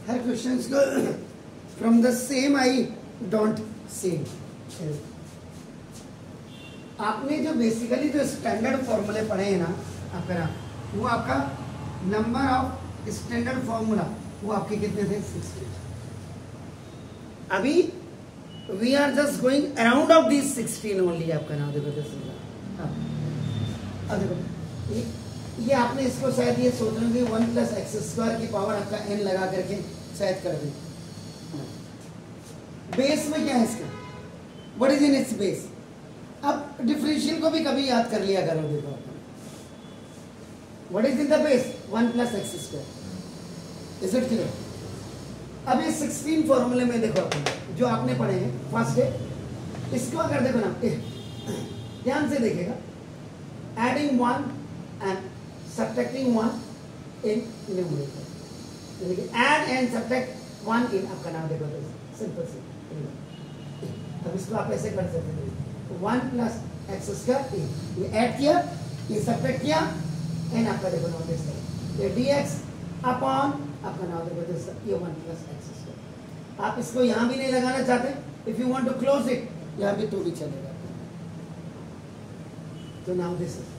हर question को from the same I don't say. आपने जो बेसिकली जो स्टैंडर्ड फॉर्मूले पढ़े हैं ना आपका ना, वो आपका नंबर ऑफ स्टैंडर्ड फॉर्मूला वो आपके कितने थे? 16। अभी we are just going around of this 16 only. आपका नाम देखो, अब देखो ये आपने इसको शायद ये सोच रहे हो 1 + x² की पावर आपका n लगा करके शायद कर दें। बेस में क्या है इसका? What is in its base? अब डिफरेंशियल को भी कभी याद कर लिया करो। देखो what is in the base? 1 + x²। Is it clear? अब ये 16 फॉर्मूले में देखो अपन जो आपने पढ़े हैं फर्स्ट डे, इसको अगर देखो ना ध्यान से देखिएगा, adding 1 and subtracting 1 in numerator, add and subtract 1 in आपका नाम देखो सिंपल से। अब इसको आप ऐसे कर सकते हैं 1 + x², ये ऐड किया, ये सब्ट्रैक्ट किया, एंड आपका देखो नाम दिस ये dx अपॉन आपका नाम देखो ये 1 + x²। आप इसको यहां भी नहीं लगाना चाहते, if you want to close it यहां भी तो भी चलेगा। तो now this is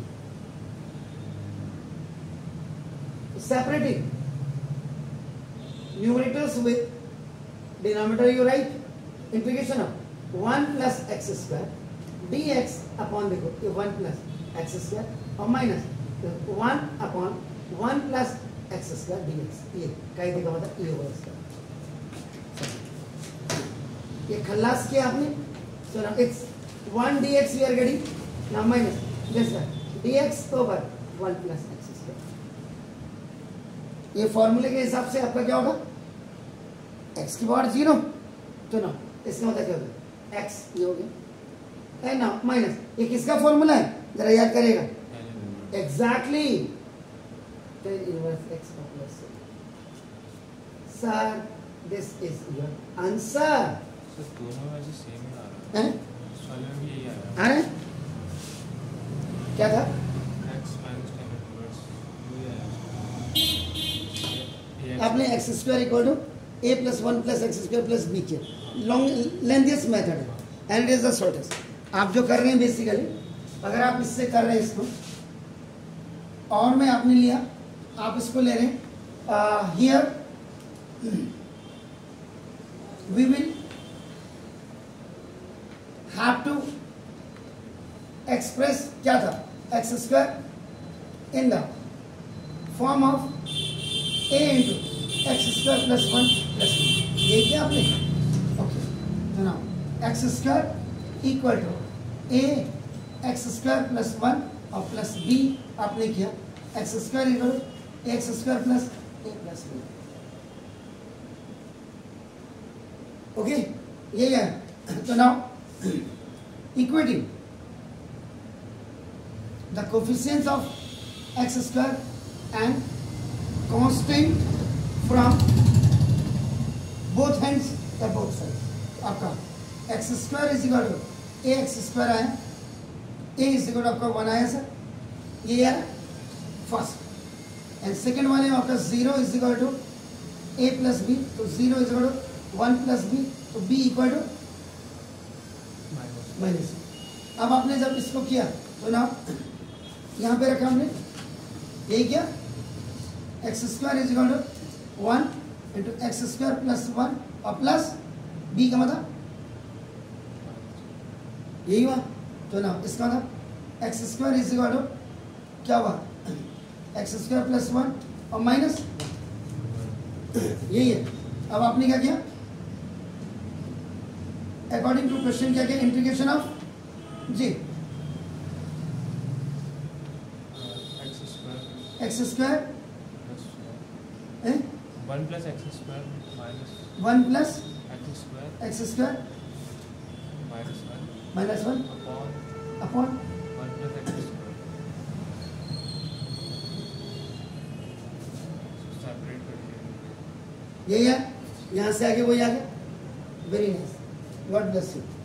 separating numerators with denominator you write integration of 1 + x² dx upon देखो ये 1 + x² और माइनस 1 upon 1 + x² dx। ये कई देखा मतलब ये होगा इसका, ये खल्लास किया आपने। so now it's 1 dx we are getting, now minus this one dx over 1 + x²। ये फॉर्मूले के हिसाब से आपका क्या होगा? x की पावर 0, तो ना इसका मतलब क्या होगा? x ये हो गया, एंड ना माइनस ये किसका फॉर्मूला है जरा याद करिएगा? Exactly tan inverse x plus. Sir this is your answer. दोनों में से सेम ही आ रहा है, इस वाले में भी यही आ रहा है। अरे क्या था? x - tan इनवर्स आपने x² = a + 1 + x² + b किया, लॉन्ग लेंथिएस्ट मेथड है and it is the shortest. आप जो कर रहे हैं बेसिकली, अगर आप इससे कर रहे हैं इसको, और मैं आपने लिया, आप इसको ले रहे हैं here we will have to express क्या था? x² in the form of a × x² + 1 + b। ये क्या आपने? ओके, तो नाउ x² = a x² + 1 और प्लस b आपने किया, x² = x² + a + b। Okay, ये है। तो now equating the coefficients of x² and constant from both hands या both sides। आपका x² = ax² आया, a = आपका 1 आया सर, ये है फर्स्ट। एंड सेकेंड वाले में आपका 0 = a + b, तो 0 = 1 + b, तो b = माइनस। अब आपने जब इसको किया तो ना यहाँ पे रखा हमने, यही क्या? x² = 1 × x² + 1 और प्लस b का मतलब यही हुआ। तो ना इसका मतलब x² = क्या हुआ? x² + 1 और माइनस यही है। अब आपने क्या किया? अकॉर्डिंग टू क्वेश्चन क्या किया? इंटीग्रेशन ऑफ जी x² 1 + x² minus 1 + x² minus 1 upon 1 + x²। Separate कर दिया, यही है, यहाँ से आगे वही आ गया। Very nice, god bless you.